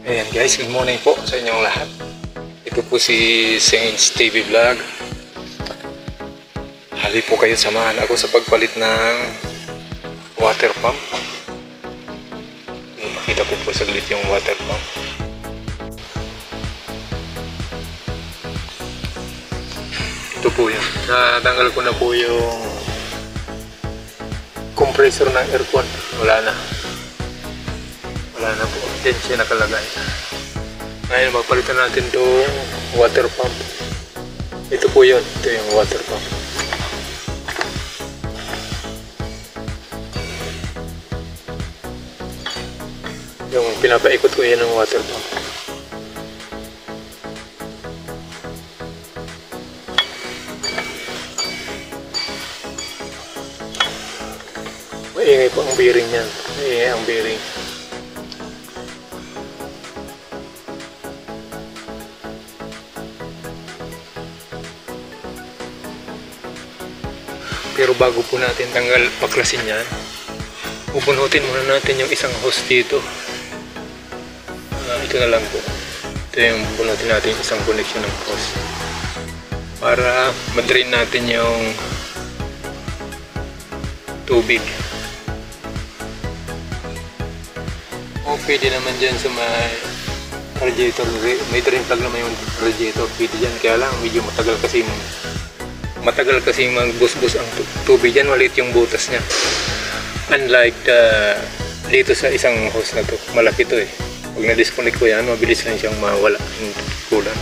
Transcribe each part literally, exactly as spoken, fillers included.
Ayan guys, good morning po sa inyong lahat. Ito po si Saints T V Vlog. Hali po kayo, samahan ako sa pagpalit ng water pump. Ipakita ko po saglit yung water pump. Ito po yan. Natanggal ko na po yung compressor ng aircon. Wala na. Wala na po. Diyan siya nakalagay. Ngayon magpalitan natin itong water pump. Ito po yun. Ito yung water pump. Yung pinapaikot ko yan ng water pump. Maingay po ang bearing yan. Maingay ang bearing. Pero bago po natin tanggal paklasin yan, pupunutin muna natin yung isang hose dito. Uh, ito na lang po. Ito yung pupunutin natin yung isang connection ng hose para madrain natin yung tubig. O pwede naman dyan sa may radiator, may drain plug naman yung radiator, pwede dyan, kaya lang medyo matagal kasi matagal kasi magbusbus ang tubig dyan, maliit yung butas niya. Unlike uh, dito sa isang hose na to, malaki to eh. Pag na-disconnect ko yan, mabilis lang siyang mawala yung coolant.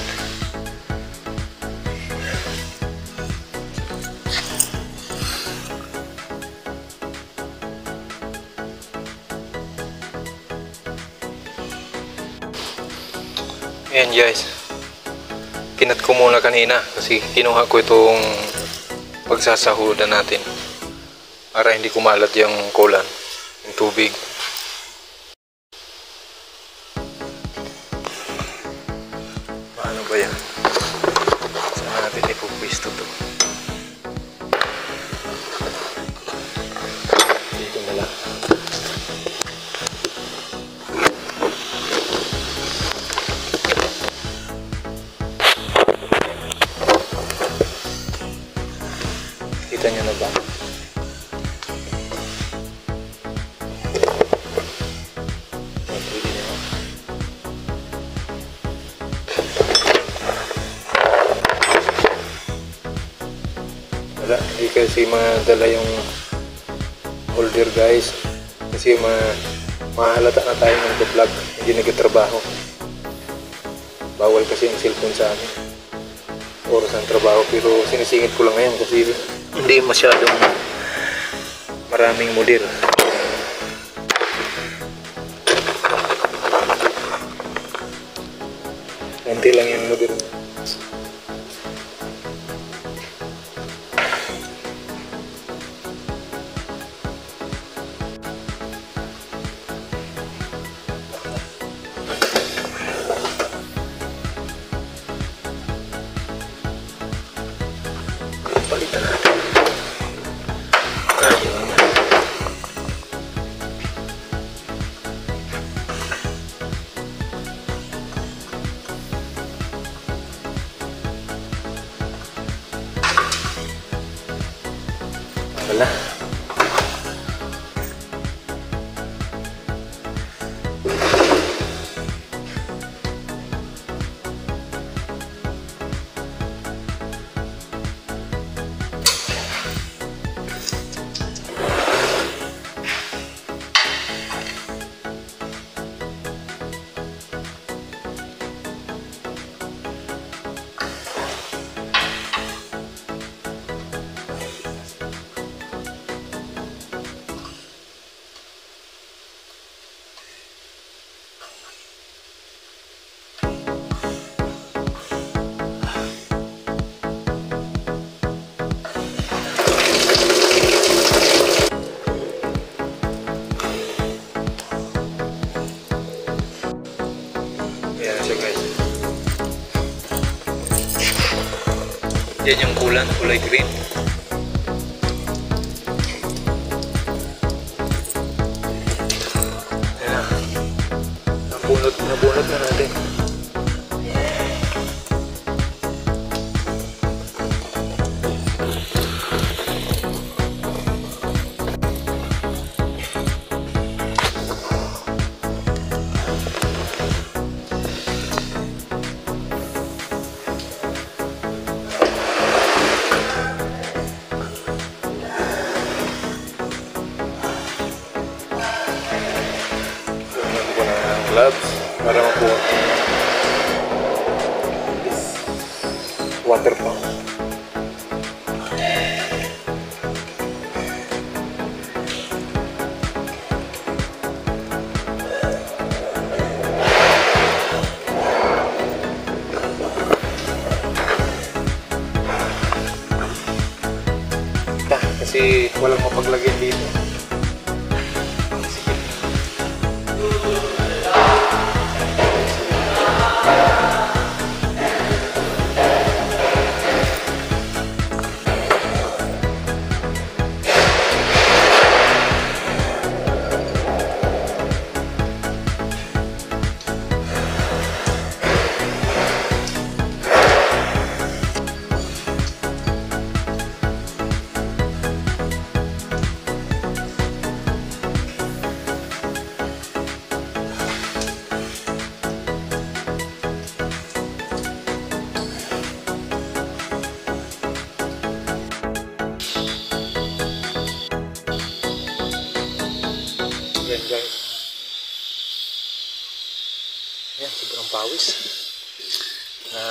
Ayan guys, kinat ko muna kanina kasi kinuha ko itong pagsasahudan natin para hindi kumalat yung coolant, yung tubig. Paano ba yan? Saan natin ipupwisto to? Dito na lang. Kita nyo na ba? Wala, hindi kasi madala yung holder guys. Kasi ma mahalata na tayo ng vlog, hindi nagtatrabaho. Bawal kasi yung cellphone sa amin. Oras ng trabaho, pero sinisingit ko lang ngayon kasi hindi masyadong maraming model. Konti lang yung model. Palitan natin. Ayun. Wala. Yan yung coolant, kulay green. Yan. nabunot, nabunot na natin. Gloves para makuha water pump. Kasi walang mapaglagyan dito. Yan guys. Yan, sobrang pawis. Na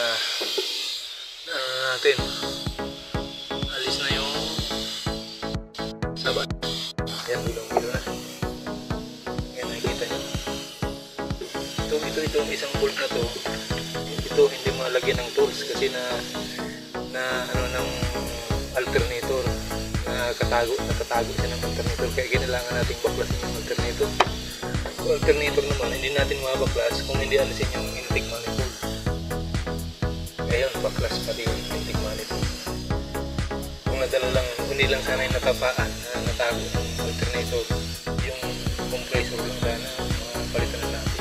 na natin. Alis na yung sabat. Yan, bilong-bilo na. Yan, nakikita nyo. Ito, ito, itong isang bolt na to. Ito, hindi malagyan ng tools kasi na na ano ng alternator. Nakatago, nakatago siya ng alternator, kaya kailangan nating baklasin yung alternator. Yung alternator naman, hindi natin mabaklas kung hindi alisin yung intake manifold. Kaya yun, baklas pa din yung intake manifold. Kung nadala lang, hindi lang sana yung natapaan na natago ng alternator, yung compressor lang sana, mga palitan na natin.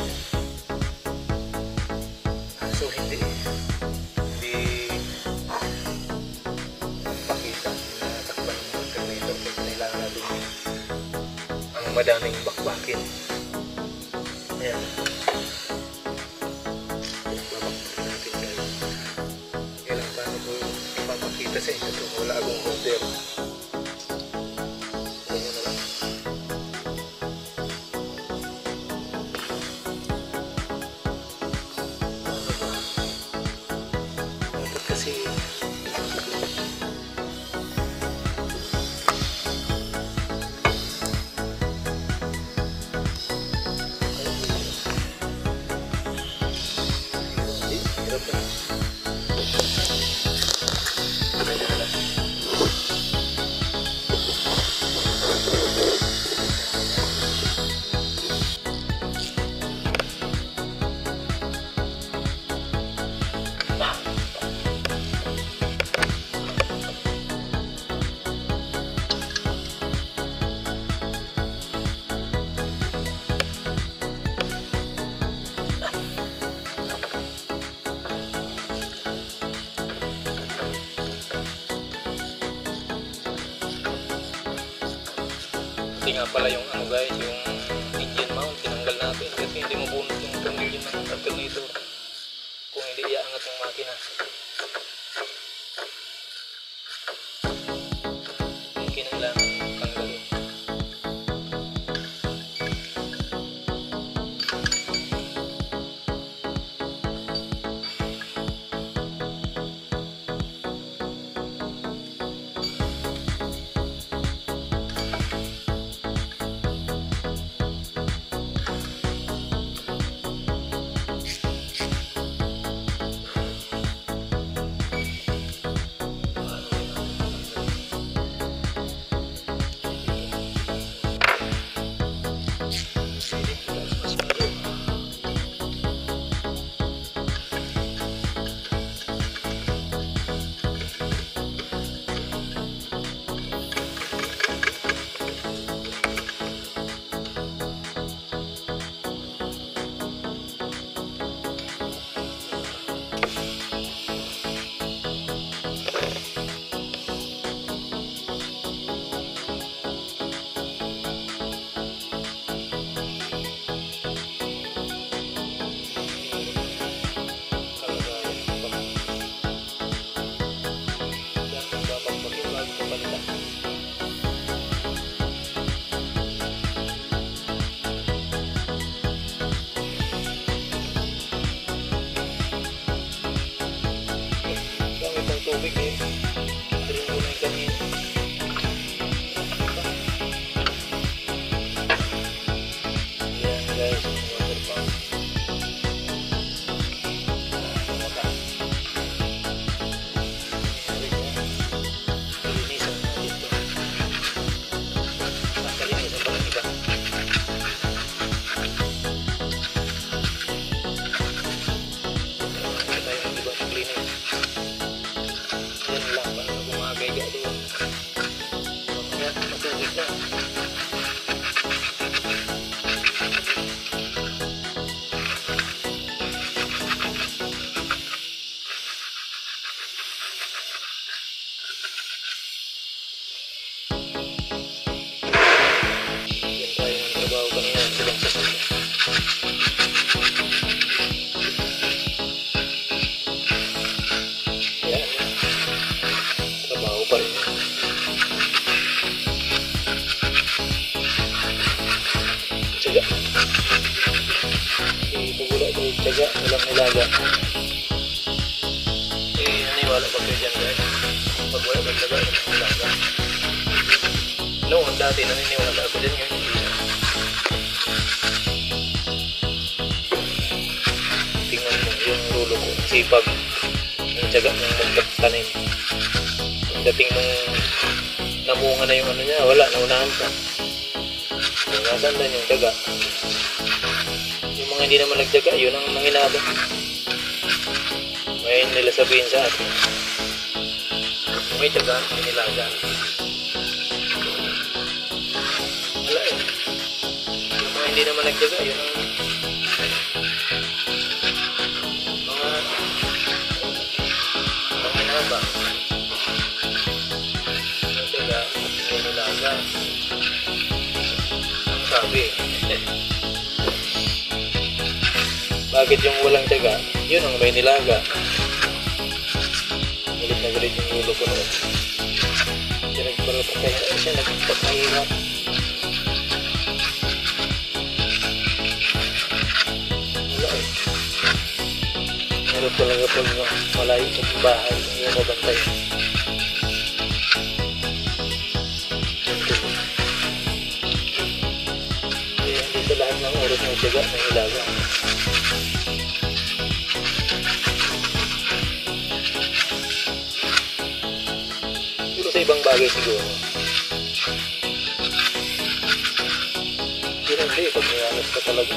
Ah, so hindi, hindi pakita na takpan ng alternator kung kailangan natin ang madaming bakbakin. Ayan. Babakbakin natin guys. Kailang paano ko ipapakita sa inyo kung wala akong holder. Ganyan na lang. Ano ba? Dapat kasi ito nga pala yung ano guys, yung engine mount, tinanggal natin kasi hindi mabunot yung tornilyo ng alternator kung hindi iaangat yung makina. Yung kinailangan tanggalin. guys, yung water pump. Linisan natin ito. Kalinisan pa ng iba. Ito tayo ng ibang klinis. Yan lang, paano gumagayga doon. Mamaya, matubig na. Tiyaga, walang nilaga. Eh, naniwala pa kayo dyan guys. Pag wala bang tiyaga, walang nilaga. Noon, dati naniniwala ako dyan ngayon. Tingnan mo yung lulo ko. Sipag. Yung tiyaga ng magtanim. Dating nung namunga na yung ano niya, wala, naunahan pa. Nasaan na yung tiyaga? Yung mga hindi naman nagtiyaga, yun ang manginaba. Ngayon nila sabihin sa atin, kung may tiyaga, may nilaga. Wala eh. Yung mga hindi naman nagtiyaga, yun ang mga manginaba. May tiyaga, may nilaga. Ang sabi eh. Bakit yung walang tiyaga, yun ang may nilaga. Galit na galit yung ulo ko noon. Siya nagpapakaya, siya nagpapahirap. Wala eh. Meron talaga pag malayo sa bahay, yung mabantay. Kaya hindi sa lahat ng oras ng tiyaga, may nilaga. Sa ibang bagay siguro. Hindi lang siya pag nilalas ka talaga.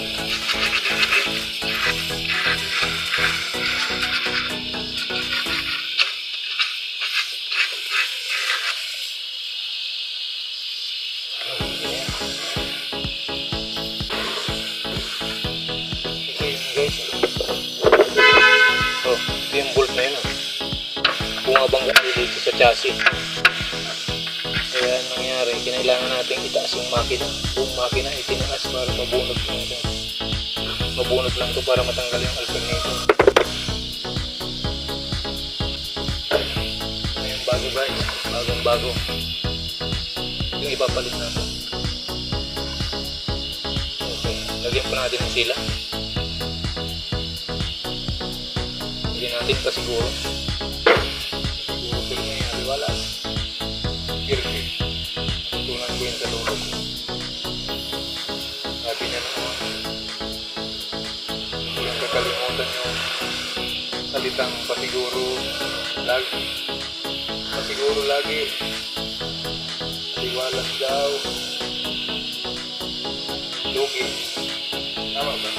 Okay guys. Oh, ito yung bolt na yun. Bumabangga dito sa chassis. Kaya nangyari, kinailangan natin itaas yung makina. Buong makina itinaas para mabunot lang ito. Mabunot lang ito para matanggal yung alternator. Ito yung bago guys, bagong bago. Yung ipapalit natin. Okay, lagyan pa natin ng sila. Lagyan natin pa siguro. Siguro pero may aliwalas. Perfect. Tutunan ko yun sa lolo ko. Sabi niya naman, hindi yung kakalimutan yung salitang pasiguro lagi. Pasiguro lagi. Aliwalas daw. Lugi. Tama ba?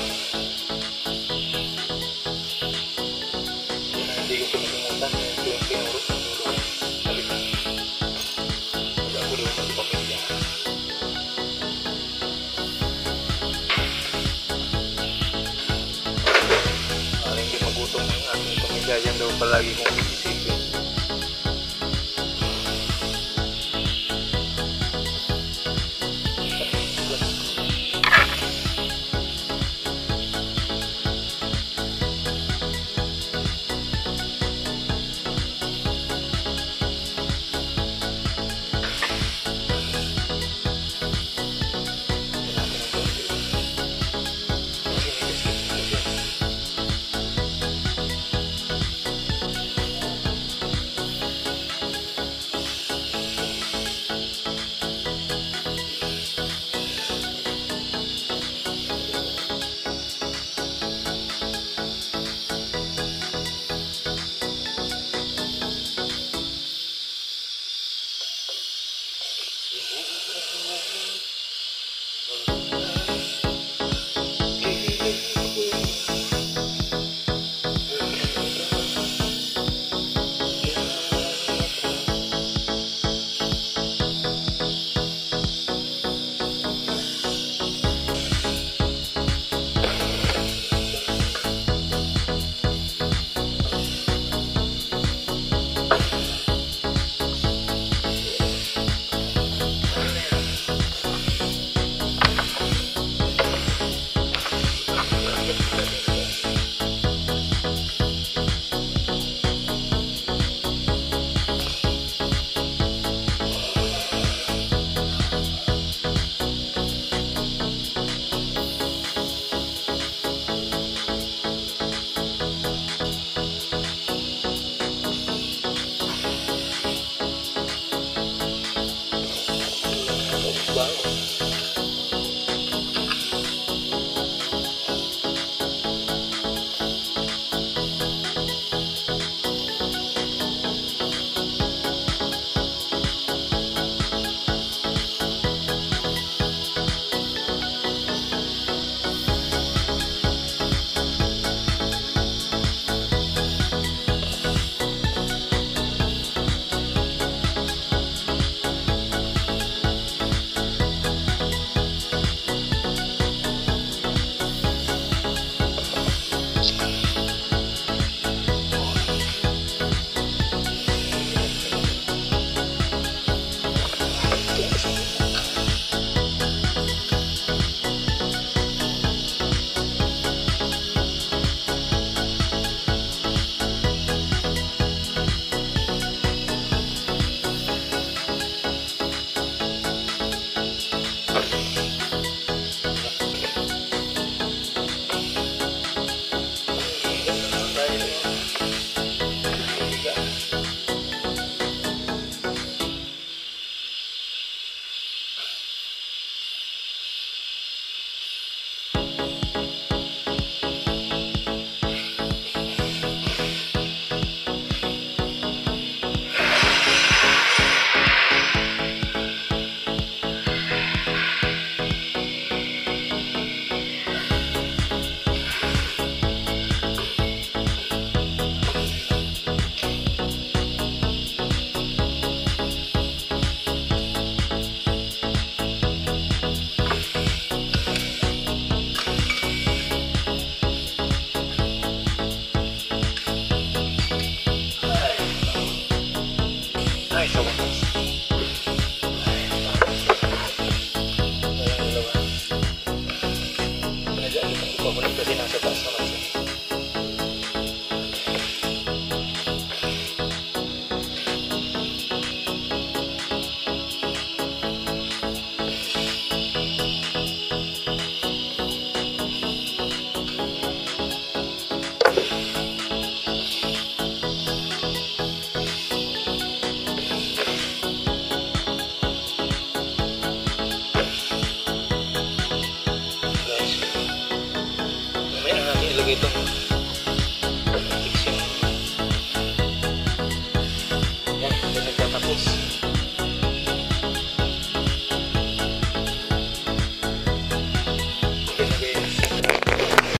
Yun ang hindi ko pinalimutan. Yung tinuro sa lolo ko. Salitang. Para hindi magutom ang aking pamilya, yan daw palagi kong isipin. ito.